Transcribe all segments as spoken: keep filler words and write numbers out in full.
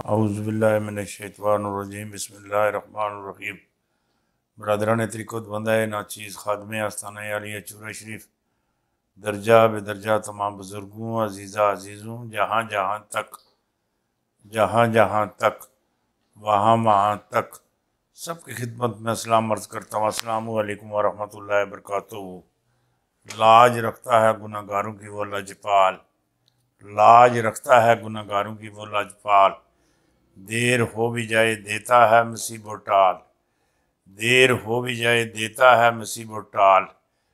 औज़ुबिल्लाहिमिनश्शैतानिर्रजीम बिस्मिल्लाहिर्रहमानिर्रहीम। बरदरान तरीक़त बंदा नाचीज़ खादम आस्ताना आलिया चूरा शरीफ दर्जा बेदर्जा तमाम बुज़ुर्गों अज़ीज़ा अज़ीज़ों जहाँ जहाँ तक जहाँ जहाँ तक वहाँ वहाँ तक सबकी खिदमत में सलाम अर्ज़ करता हूँ। अस्सलामु अलैकुम वरहमतुल्लाहि वबरकातुहू। लाज रखता है गुनहगारों की वो लजपाल, लाज रखता है गुनहगारों की वो लजपाल। देर हो भी जाए देता है मुसीबत टाल, देर हो भी जाए देता है मुसीबत टाल।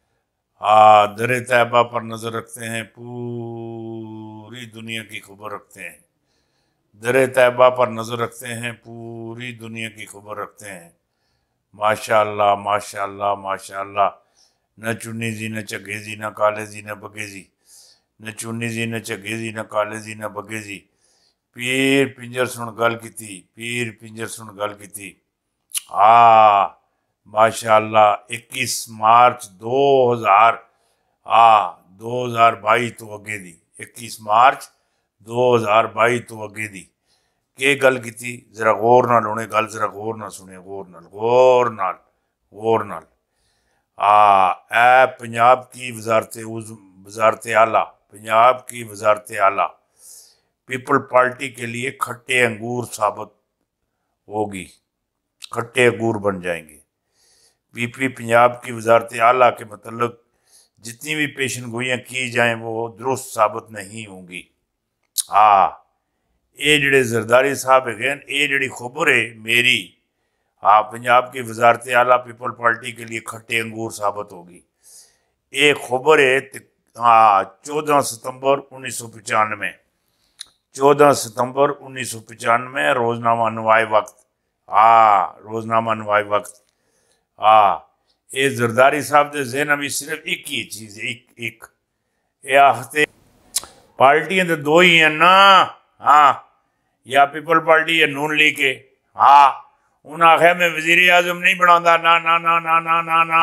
आ दर तैयबा पर नज़र रखते हैं, पूरी दुनिया की खबर रखते हैं। दर तैयबा पर नज़र रखते हैं, पूरी दुनिया की खबर रखते हैं। माशाअल्लाह माशाअल्लाह माशाअल्लाह। न चुन्नी जी न झग्गे जी न काले जी न बगे जी, न चुन्नी जी न झग्गे जी न काले जी न बगे जी। पीर पिंजर सुन गल की, पीर पिंजर सुन गल की। आ माशाअल्लाह इक्कीस मार्च दो हज़ार आ दो हज़ार बाई तो अगे दी इक्कीस मार्च दो हज़ार बाई तो अगे दी के गल की। जरा गौर नाल होने गल, जरा गौर नाल सुने, गौर नाल गौर नाल गौर नाल। आ ए पंजाब की वजारत वजारत आला, पंजाब की वजारत आला पीपल पार्टी के लिए खट्टे अंगूर साबित होगी, खट्टे अंगूर बन जाएंगे। पीपी पंजाब की वजारत आला के मतलब जितनी भी पेशन गोइयाँ की जाएं वो दुरुस्त साबित नहीं होंगी। हाँ ये जड़े जरदारी साहब है, ये जड़ी खबर है मेरी, हाँ पंजाब की वजारत आला पीपल पार्टी के लिए खट्टे अंगूर साबित होगी। ये खबर है हाँ चौदह सितंबर उन्नीस सौ पचानवे चौदह सितंबर उन्नीस सौ पचानवे रोजनामा नवाए वक्त। हाँ रोजनामा नवाए वक्त। हाँ ये जरदारी साहब के जहन में सिर्फ एक ही चीज है, एक एक ये आखते पार्टियां तो दो ही हैं ना। हाँ या पीपल पार्टी या नून लीग के। हाँ उन्हें आखिया मैं वजीर आजम नहीं बनाता, ना ना ना ना ना ना ना।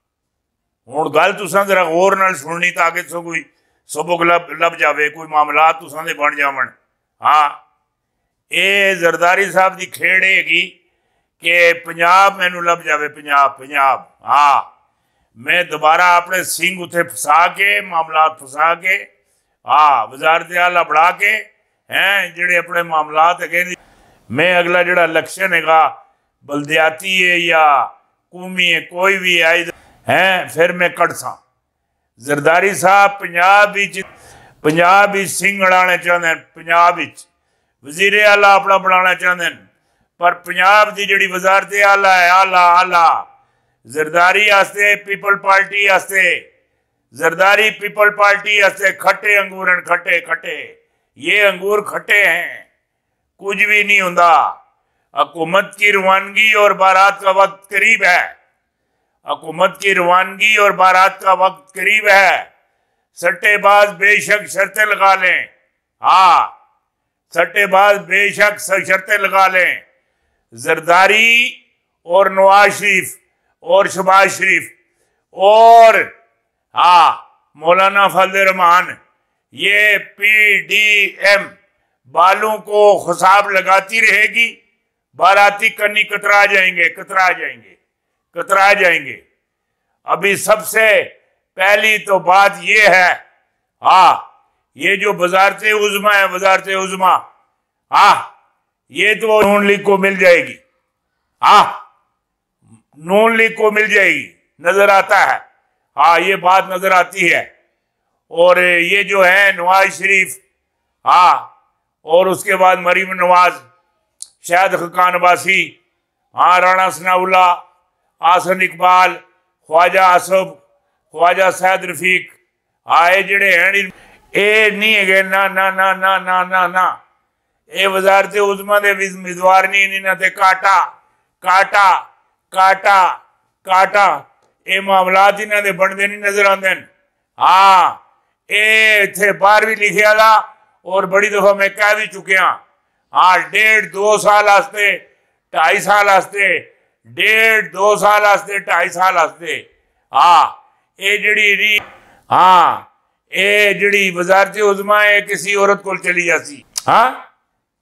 हुण गल तुसां जरा गौर नाल सुननी ताकि सो कोई सबक लब लब जावे, कोई मामला तुसां दे बन जावन। हाँ ये जरदारी साहब की खेड़ हैगी कि पंजाब मैनू लब जावे, पंजाब पंजाब। हाँ मैं दोबारा अपने सिंह उत्थे फसा के मामला फसा के हाँ वजारत आला बढ़ा के हैं जेडे अपने मामलात है। मैं अगला जड़ा इलेक्शन हैगा बलदियाती है या कौमी है कोई भी है हैं फिर मैं कट सा। जरदारी साहब पंजाब पंजाब सिंह अड़ाने चाहते हैं, पंजाब वजीर आला अपना बनाना चाहते हैं, पर पंजाब की जी वजारत आला है आला आला जरदारी आस्ते पीपल पार्टी आस्ते जरदारी पीपल पार्टी आस्ते खट्टे अंगूर हैं, खट्टे खट्टे। ये अंगूर खट्टे हैं, कुछ भी नहीं होता। हुकूमत की रवानगी और बारात का वक्त करीब है, हुकूमत की रवानगी और बारात का वक्त करीब है। सट्टेबाज बेशक शर्तें लगा लें, हाँ सट्टेबाज बेशक शर्तें लगा लें। जरदारी और नवाज शरीफ और शहबाज शरीफ और हाँ मौलाना फजल रहमान ये पीडीएम बालों को खुशाब लगाती रहेगी। बाराती कन्नी कतरा जाएंगे, कतरा जाएंगे, कतरा जाएंगे। अभी सबसे पहली तो बात ये है, हाँ ये जो वजारत उज़्मा है, वजारत उज़्मा हाँ ये तो नून लीग को मिल जाएगी। हाँ नून लीग को मिल जाएगी, नजर आता है। हाँ ये बात नजर आती है। और ये जो है नवाज शरीफ हाँ और उसके बाद मरीम नवाज, शायद खान अब्बासी, हाँ राणा सनाउल्ला, आसन इकबाल, ख्वाजा आसफ, ख्वाजा सैद रफीक, हाँ ये जड़े हैं ये नहीं है ना ना ना ना ना ना ना ये वजारत उज़्मा दे उम्मीदवार नहीं, इन्हां ते काटा काटा काटा काटा ये मामलात इन्हां दे बनदे नहीं नजर आते हैं। हाँ ये इत्थे बाहर भी लिखे दा और बड़ी दफा मैं कह भी चुकिया। हाँ डेढ़ दो साल आस्ते ढाई साल आस्ते डेढ़ दो साल आस्ते ढाई साल आस्ते हाँ ये जड़ी हाँ ये जड़ी वजारत उज़्मा है किसी औरत को चली जाती। हाँ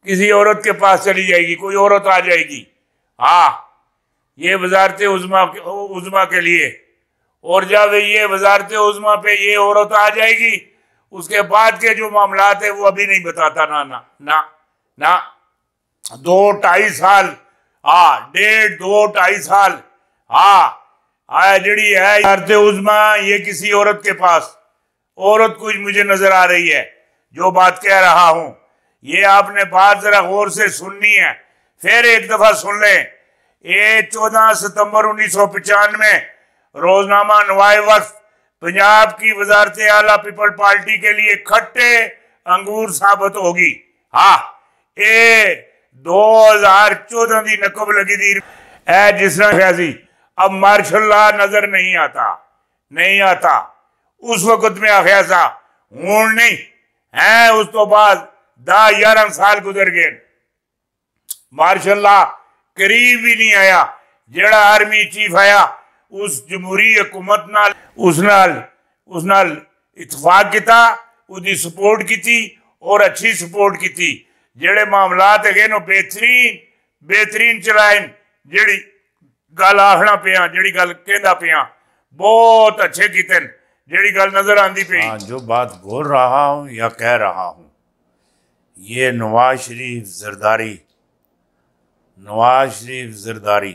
किसी औरत के पास चली जाएगी, कोई औरत आ जाएगी, हाँ ये वजारत उज़्मा उज़्मा के लिए, और जब ये वजारत उज़्मा पे ये औरत आ जाएगी, उसके बाद के जो मामलात है वो अभी नहीं बताता। ना ना ना ना दो ढाई साल, हाँ डेढ़ दो ढाई साल, हाँ आया जड़ी है वजारत उज़्मा, ये किसी औरत के पास, औरत कुछ मुझे नजर आ रही है जो बात कह रहा हूं। ये आपने बात जरा गौर से सुननी है, फिर एक दफा सुन लें। ये चौदह सितंबर उन्नीस सौ पचानवे रोजनामा नवाए वक्त पंजाब की वजारत आला पीपल पार्टी के लिए खट्टे अंगूर साबित होगी। हाँ ये दो हजार चौदह की नकब लगी थी जिस तरह अब मार्शल लॉ नजर नहीं आता, नहीं आता। उस वक्त में आखिया सा हूं नहीं है, उस तो बाद दस ग्यारह साल गुजर गए, मार्शल लॉ करीब भी नहीं आया। जेड़ा आर्मी चीफ आया उस जमहूरी हुकूमत नाल उस नाल उस नाल इतफाक किया, उसकी सपोर्ट की और अच्छी सपोर्ट की। जेड़े मामलात है नो बेहतरीन बेहतरीन चलाए, जेड़ी गल आखना पिया, जेड़ी गल कहना पिया बहुत अच्छे किते, जेड़ी गल नजर आती पई। हाँ जो बात बोल रहा हूँ या कह रहा हूँ, ये नवाज शरीफ जरदारी नवाज शरीफ जरदारी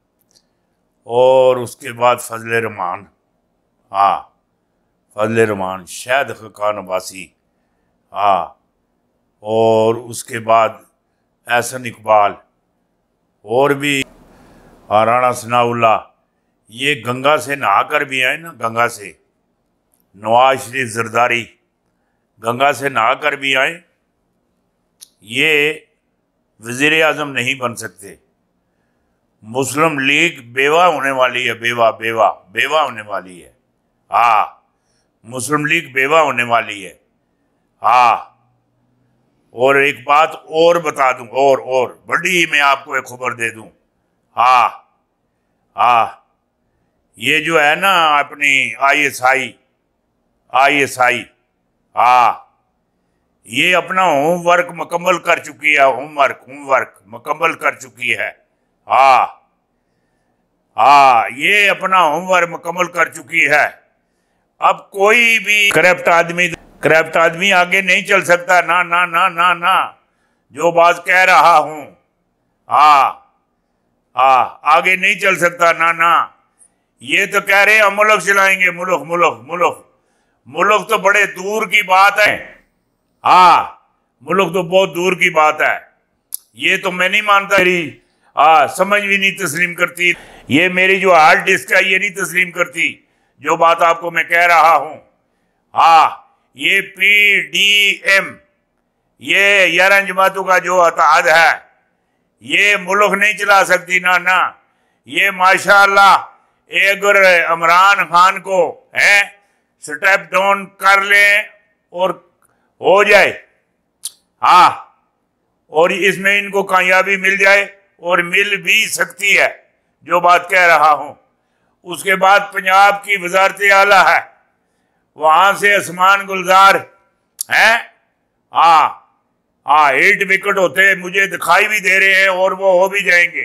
और उसके बाद फजल रहमान, हाँ फजल रहमान, शाहिद खान अब्बासी, हाँ और उसके बाद एहसन इकबाल और भी राणा सनाउल्लाह, ये गंगा से नहा कर भी आए ना, गंगा से। नवाज शरीफ जरदारी गंगा से नहा कर भी आए, ये वज़ीर आज़म नहीं बन सकते। मुस्लिम लीग बेवा होने वाली है, बेवा बेवा बेवा होने वाली है, हाँ मुस्लिम लीग बेवा होने वाली है, हाँ। और एक बात और बता दूं, और और बड़ी मैं आपको एक खबर दे दूं, हाँ हाँ ये जो है ना अपनी I S I I S I, हाँ ये अपना होमवर्क मुकम्मल कर चुकी है, होमवर्क होमवर्क मुकम्मल कर चुकी है, हाँ हाँ ये अपना होमवर्क मुकम्मल कर चुकी है। अब कोई भी करप्ट आदमी करप्ट आदमी आगे नहीं चल सकता, ना ना ना ना ना जो बात कह रहा हूं, हाँ हाँ आगे नहीं चल सकता, ना ना। ये तो कह रहे हैं हम मुल्क चलाएंगे, मुल्क मुल्क मुल्क मुल्क तो बड़े दूर की बात है, हाँ मुल्क तो बहुत दूर की बात है। ये तो मैं नहीं मानता, मेरी हाँ समझ भी नहीं तस्लीम करती, ये मेरी जो हार्ड डिस्क है ये नहीं तस्लीम करती जो बात आपको मैं कह रहा हूं। हाँ ये पी डी एम, ये ग्यारह जमातों का जो अताद है, ये मुल्क नहीं चला सकती, ना ना। ये माशाअल्लाह अगर इमरान खान को है स्टेप डाउन कर ले और हो जाए, हाँ और इसमें इनको कामयाबी मिल जाए, और मिल भी सकती है जो बात कह रहा हूं। उसके बाद पंजाब की वजारत आला है, वहां से आसमान गुलजार है, हाँ हाँ एट विकेट होते मुझे दिखाई भी दे रहे हैं और वो हो भी जाएंगे।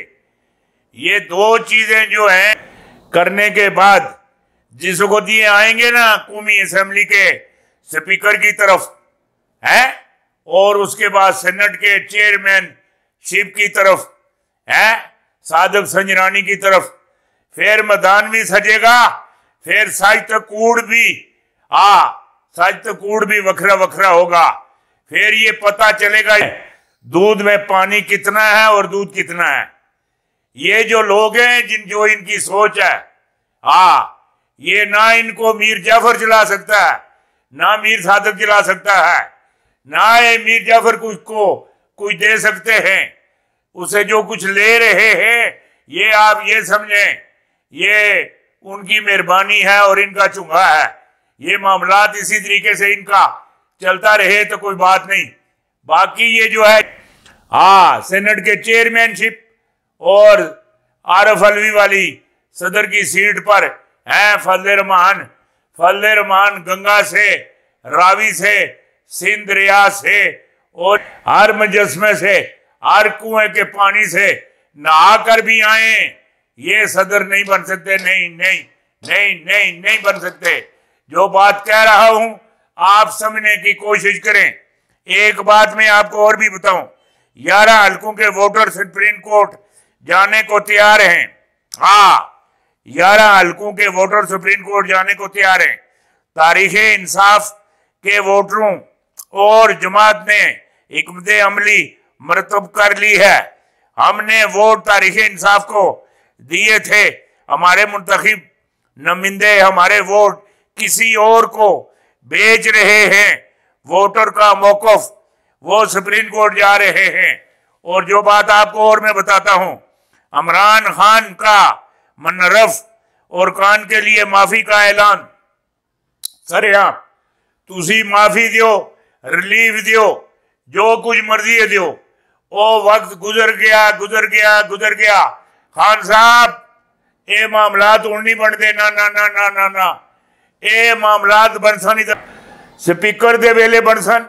ये दो चीजें जो हैं करने के बाद जिस वक्त ये आएंगे ना कौमी असेंबली के स्पीकर की तरफ है, और उसके बाद सेनेट के चेयरमैन शिप की तरफ है, सादक संजरानी की तरफ, फिर मैदान भी सजेगा, फिर साहित्य कूड़ भी, हाँ साहित्य कूड़ भी वखरा वखरा होगा। फिर ये पता चलेगा दूध में पानी कितना है और दूध कितना है। ये जो लोग हैं जिन जो इनकी सोच है, हाँ ये ना इनको मीर जाफर चला सकता है, ना मीर सादक चला सकता है, ना ये मीर जाफर कुछ को कुछ दे सकते हैं। उसे जो कुछ ले रहे हैं ये आप ये समझें ये उनकी मेहरबानी है और इनका चुंगा है। ये मामलात इसी तरीके से इनका चलता रहे तो कोई बात नहीं। बाकी ये जो है हाँ सेनेट के चेयरमैनशिप और आरफ अलवी वाली सदर की सीट पर है फजल रहमान। फजल रहमान गंगा से, रावी से, सिंध रियाज से और हर मुजस्मे से, हर कुएं के पानी से नहा कर भी आए, ये सदर नहीं बन सकते। नहीं नहीं नहीं नहीं नहीं बन सकते। जो बात कह रहा हूं आप समझने की कोशिश करें। एक बात मैं आपको और भी बताऊं, ग्यारह हल्कों के वोटर सुप्रीम कोर्ट जाने को तैयार हैं। हाँ, ग्यारह हल्कों के वोटर सुप्रीम कोर्ट जाने को तैयार हैं। तारीख इंसाफ के वोटरों और जमात ने हिकमत अमली मरतब कर ली है। हमने वोट तारीख इंसाफ को दिए थे, हमारे मुंतखब नुमाइंदे हमारे वोट किसी और को बेच रहे हैं। वोटर का मौकफ, वो सुप्रीम कोर्ट जा रहे हैं। और जो बात आपको और मैं बताता हूं, इमरान खान का मनरफ और खान के लिए माफी का ऐलान। सर यहाँ तुसी माफी दियो, रिलीफ दियो, जो कुछ मर्जी है दियो। वो वक्त गुजर गया गुजर गया गुजर गया। खान साहब ये मामलात हूं नहीं बनते। ना ना ना ना ना ना ये मामलात बन सन स्पीकर दे वेले बन सन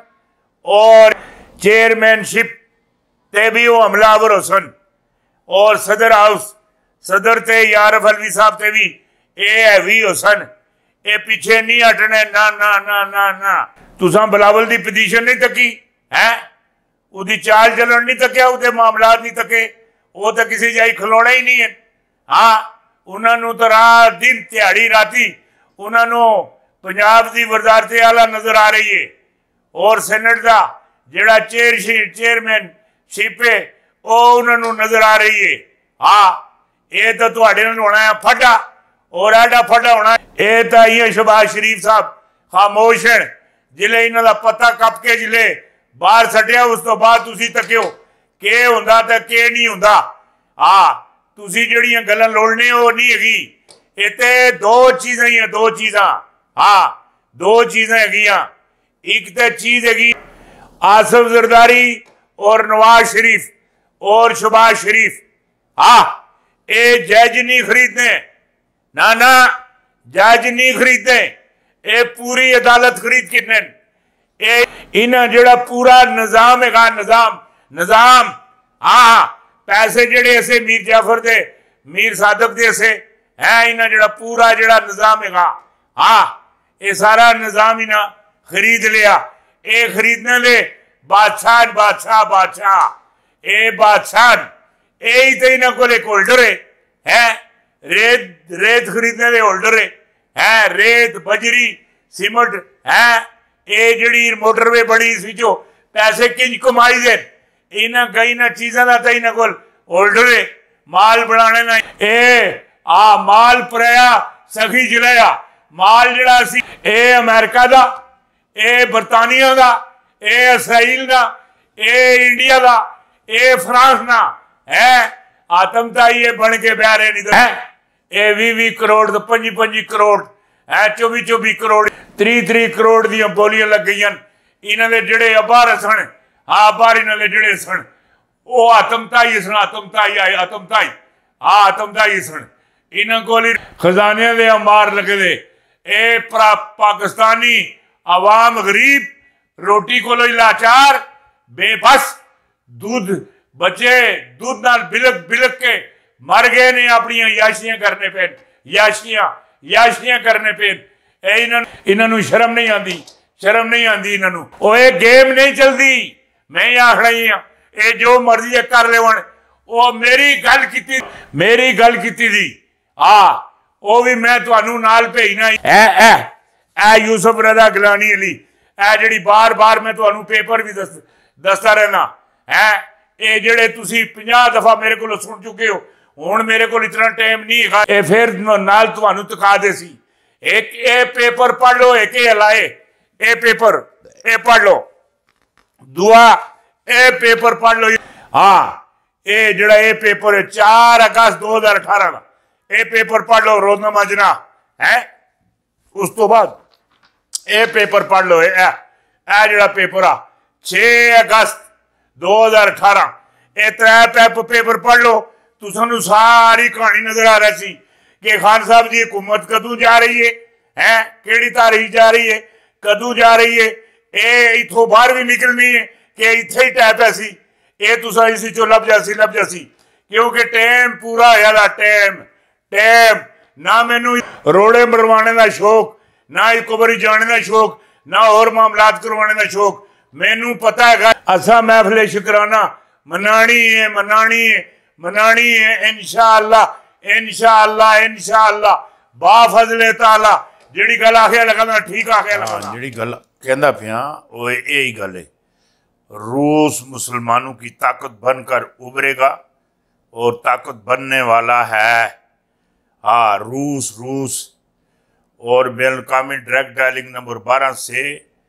और चेयरमैनशिप ते भी वो हमलावर हो सन और सदर हाउस सदर ते यारफ अलवी साहब ते भी ये हैवी हो सन। ये पीछे नहीं हटने। ना ना ना ना ना तुसा बिलावल दी पोजीशन नहीं तकी है, उदी चाल चलन नहीं तकिया, उदे मामलात नहीं तके। वो तो किसी जाई खलोना ही नहीं है। हाँ, उन्होंने तो रात दिन दिहाड़ी राती उन्होंने पंजाब की वजारत आला नजर आ रही है और सेनेट का जेड़ा चेयर चेयरमैन शिप है वो उन्होंने नजर आ रही है। हाँ, ये तो तुहाडे नाल होना है फटा और आडा फटा होना। ये तो ये शहबाज शरीफ साहब खामोश हैं। जिले इन्हों का पता कप के जिले बाहर सटिया, उस तो बाद तुसी तकियो के हुंदा ते के नहीं हुंदा। हाँ, तुसी जड़ियां गल्लां लोड़ने हो नहीं हैगी। इत्ते दो चीज़ां ही हैं, दो चीज़ां। हाँ, दो चीज़ां हैगियां। एक तो चीज हैगी आसिफ जरदारी और नवाज शरीफ और शहबाज शरीफ। हाँ, ये जज नहीं खरीदने। ना ना जज नहीं खरीदने, ये पूरी अदालत खरीद कितने इन्हें जड़ा पूरा निजाम है। निजाम निजाम हाँ, पैसे जड़े ऐसे मीर जाफर दे मीर सादक दे से है, इन्हें जड़ा पूरा जड़ा निजाम है। हाँ, ये सारा निजाम इन्हें खरीद लिया। ये खरीदने ले बादशाह बादशाह बादशाह ए बादशाह यही तो इन्हों को एक होल्डर है, है? रेत रेत खरीदने के होल्डर है, है? रेत बजरी सीमेंट है। ये जड़ी मोटरवे बड़ी इस विचों पैसे किंज कमाई दे इन्हों कई ना चीज़ों का तो इन्हों को होल्डर है। माल बनाने ना ए आ माल पराया सखी जिलाया माल जड़ा सी ए अमेरिका दा, ए बरतानिया दा, ए इसराइल दा, ए इंडिया दा, ए फ्रांस ना है। आतंकताई ये बन के बह रहे नहीं है। ए भी भी करोड़ तो पंजी पंजी करोड़ है, चौबी चौबी करोड़ त्री त्री करोड़ दी बोलियां लग गई। इन्हों के जड़े अबार सन, हाँ अबार इन्हों के जड़े सन वो आतंकताई सन, आतंकताई आए आतंकताई हाँ आतंकताई सन। इन्हों को खजाने दे अमार लगे दे। ए पाकिस्तानी अवाम गरीब रोटी को लाचार बेबस दूध बच्चे दूध नाल बिलक बिलक के मर गए ने अपनी याशियां करने पे याशियां याशियां करने पे। इन्हों शर्म नहीं आती, शर्म नहीं आती इन्हों। वो गेम नहीं चलती। मैं आख रही हाँ ये जो मर्जी कर ले। वो मेरी गल की मेरी गल की थी हाँ, वो भी मैं तुहानू नाल भेजना है। ए यूसुफ रजा गिलानी अली ए जड़ी बार बार मैं तुहानू पेपर भी दस दसता रहना है। ये जड़े तुसी पचास दफा मेरे को सुन चुके हो, हुण मेरे को इतना टाइम नहीं है। ये फिर नाल तुहानू तका दे सी। एक ए पेपर पढ़ लो, एक हलाए ए पेपर ए पढ़ लो, दुआ ए पेपर पढ़ लो। हाँ, ये जड़ा ये पेपर है चार अगस्त दो हजार अठारह का ये पेपर पढ़ लो रोजनामा जना है। उस तो बाद ये पेपर पढ़ लो ए जड़ा पेपर आ छे अगस्त दो हजार अठारह ये त्रै पैप पेपर पढ़ लो। तुसानू सारी कहानी नजर आ रही सी कि खान साहब की हुकूमत कदू जा रही है, है केड़ी तारीख जा रही है, कदू जा रही है। ये इथों बाहर भी निकलनी है कि इत्थे ही टैप है सी, ये तुसा इसी चो लभ जासी लभ जासी, क्योंकि टाइम पूरा होया टाइम टाइम ना मैनू रोड़े मरवाने का शौक, ना एक बारी जाने का शौक, ना और मामलात करवाने का शौक। मैनू पता है असा महफिल शुकराना मनानी है मनानी है मनानी है इंशाअल्लाह इंशाअल्लाह इंशाअल्लाह बाफजले ताला। जिहड़ी गल आखे लगा ठीक आखे लगा, जिहड़ी गल कहंदा पिया वो यही गल है। रूस मुसलमानों की ताकत बनकर उभरेगा और ताकत बनने वाला है। हाँ, रूस रूस और बैन-अल-अक़वामी ड्रग डायलिंग नंबर बारह से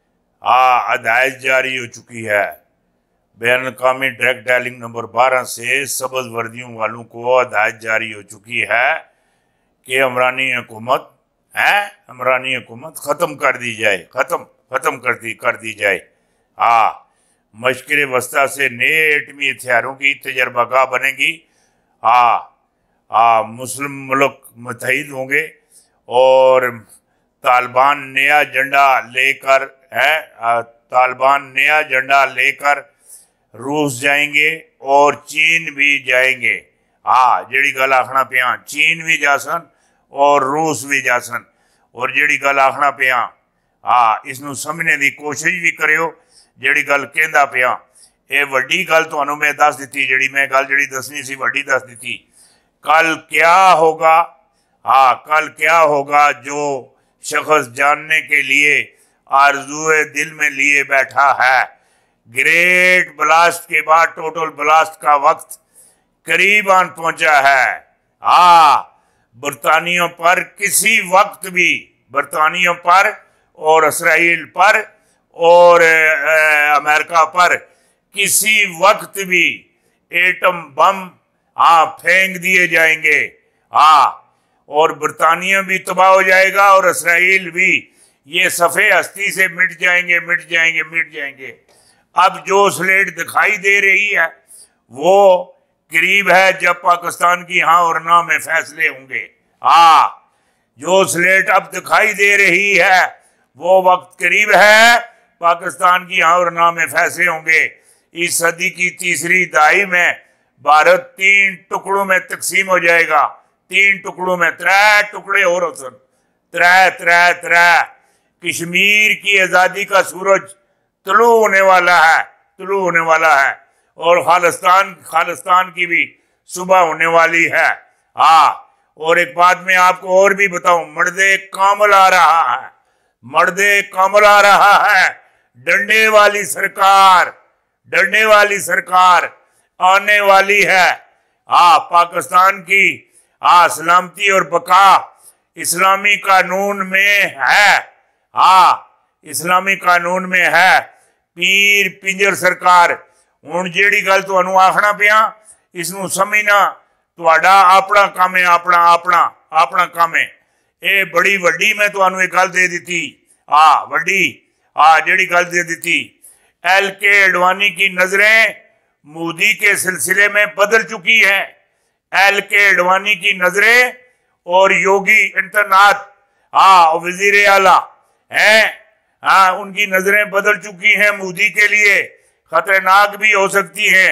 हाँ हदायत जारी हो चुकी है। बैन-अल-अक़वामी ड्रग डायलिंग नंबर बारह से सब्ज़ वर्दियों वालों को हदायत जारी हो चुकी है कि इमरानी हुकूमत है इमरानी हुकूमत ख़त्म कर दी जाए, ख़त्म ख़त्म कर दी कर दी जाए। हाँ, मशक़े वस्ता से नए एटमी हथियारों की तजर्बागाह बनेगी। हाँ हाँ, मुस्लिम मुल्क मुत्तहिद होंगे और तालिबान नया झंडा लेकर है तालिबान नया झंडा लेकर रूस जाएंगे और चीन भी जाएंगे। हाँ, जिहड़ी गल आखना पिया चीन भी जासन और रूस भी जासन। और जिहड़ी गल आखना पिया हाँ इसनूं समझने की कोशिश भी करियो। जिहड़ी गल कहंदा पिया ये वड्डी गल तुहानूं मैं दस दित्ती, जिहड़ी मैं गल जिहड़ी दसनी सी वड्डी दस दित्ती। कल क्या होगा, हाँ कल क्या होगा जो शख्स जानने के लिए आरज़ूए दिल में लिए बैठा है। ग्रेट ब्लास्ट के बाद टोटल ब्लास्ट का वक्त करीब आन पहुंचा है। हाँ, बरतानियों पर किसी वक्त भी बरतानियों पर और इसराइल पर और अमेरिका पर किसी वक्त भी एटम बम हाँ फेंक दिए जाएंगे। हाँ, और बरतानिया भी तबाह हो जाएगा और इसराइल भी, ये सफ़े हस्ती से मिट जाएंगे मिट जाएंगे मिट जाएंगे। अब जो स्लेट दिखाई दे रही है वो करीब है जब पाकिस्तान की हाँ और ना में फैसले होंगे। हाँ, जो स्लेट अब दिखाई दे रही है वो वक्त करीब है पाकिस्तान की हाँ और ना में फैसले होंगे। इस सदी की तीसरी दहाई में भारत तीन टुकड़ों में तकसीम हो जाएगा। तीन टुकड़ों में त्रै टुकड़े और होसन त्रै त्रै त्रै। कश्मीर की आज़ादी का सूरज तुलू होने वाला है तुलू होने वाला है और खालिस्तान खालिस्तान की भी सुबह होने वाली है। हाँ, और एक बात मैं आपको और भी बताऊं, मर्दे कामल आ रहा है मर्दे कामल आ रहा है। डंडे वाली सरकार डंडे वाली सरकार आने वाली है। हाँ, पाकिस्तान की हाँ सलामती और बका इस्लामी कानून में है। हाँ, इस्लामी कानून में है। पीर पिंजर सरकार हुण जिहड़ी गल तुहानूं आखना पिया इसनूं समझना तुहाडा अपना काम है अपना अपना अपना काम है। ये बड़ी वड्डी मैं तुहानूं एक गल दे दी। हाँ वड्डी हाँ जिहड़ी गल दे दी। एल के अडवाणी की नजरें मोदी के सिलसिले में बदल चुकी है। एल के अडवाणी की नजरें और योगी इंटरनाथ हाँ वजीर आला हैं हाँ उनकी नजरें बदल चुकी हैं। मोदी के लिए खतरनाक भी हो सकती हैं।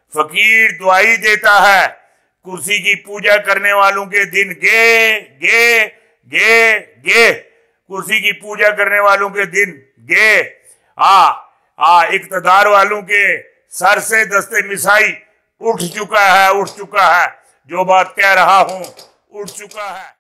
फकीर दुआई देता है, कुर्सी की पूजा करने वालों के दिन गे गे गे गे कुर्सी की पूजा करने वालों के दिन गे। आ आ इक़्तिदार वालों के सर से दस्ते मिसाई उठ चुका है उठ चुका है। जो बात कह रहा हूं उठ चुका है।